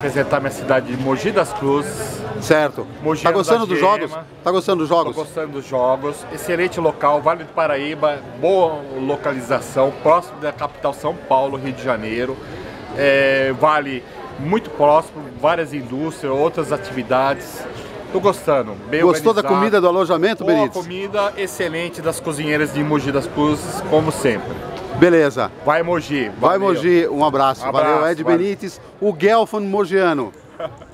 Apresentar minha cidade de Mogi das Cruzes. Certo. Mogi Tá gostando dos jogos? Tá gostando dos jogos? Tô gostando dos jogos. Excelente local, Vale do Paraíba, boa localização, próximo da capital São Paulo, Rio de Janeiro. Vale muito próximo, várias indústrias, outras atividades. Tô gostando. Bem Gostou da organizado. comida do alojamento, Boa Benítez? comida, excelente das cozinheiras de Mogi das Cruzes, como sempre. Beleza. Vai Mogi. Vai Mogi, um abraço. Abraço, Valeu, Ed valeu. Benítez, o Gelfand mogiano.